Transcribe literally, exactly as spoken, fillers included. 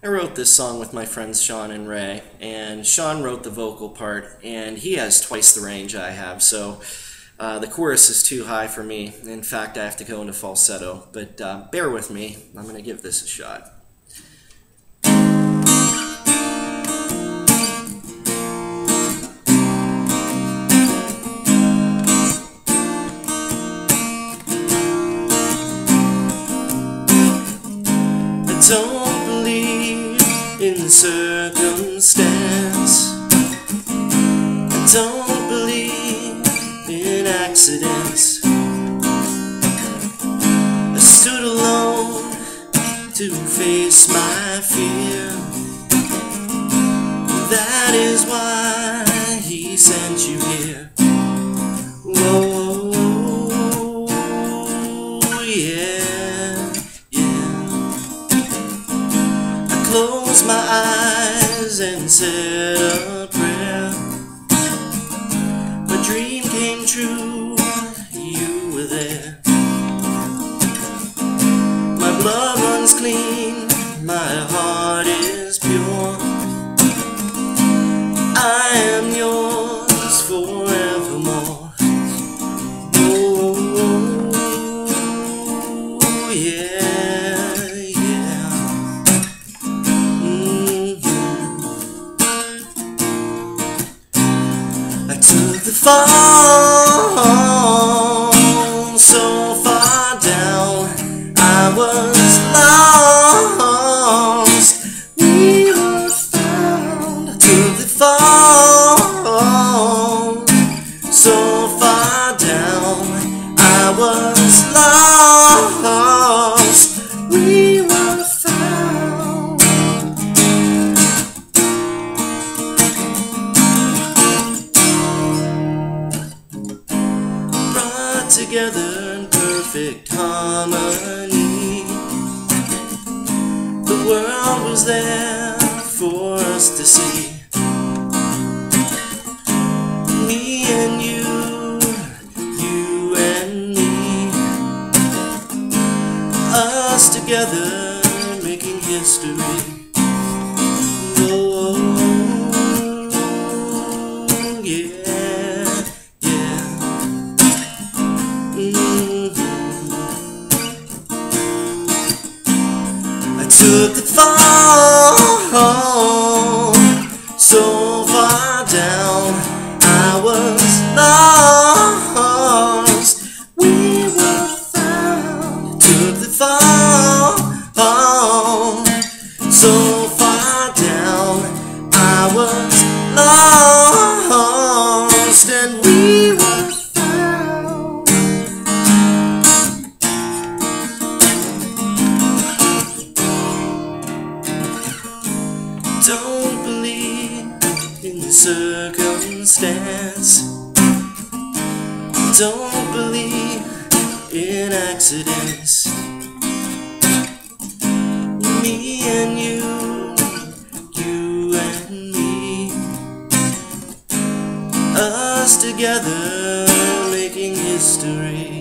I wrote this song with my friends Shawn and Ray, and Shawn wrote the vocal part, and he has twice the range I have, so uh, the chorus is too high for me. In fact, I have to go into falsetto, but uh, bear with me. I'm going to give this a shot. I don't believe in circumstance. I don't believe in accidents. I stood alone to face my fear. That is why he sent you here. Whoa, yeah, yeah. I closed my eyes and said a prayer. My dream came true, you were there. My blood runs clean, my heart is pure. I am yours forevermore. Oh, yeah, yeah. Mm-hmm. I took the fall so far down, I was lost. We were found. I took the fall so far down, I was lost. We were found. Brought together in perfect harmony. The world was there for us to see. Me and you, you and me, us together making history. Oh, yeah, yeah. Mm-hmm. I took the fall so far down, I was lost. We were found. Took the fall so far down, I was lost, and we were found. Don't believe in circumstance. Don't believe in accidents. Me and you, you and me, us together making history.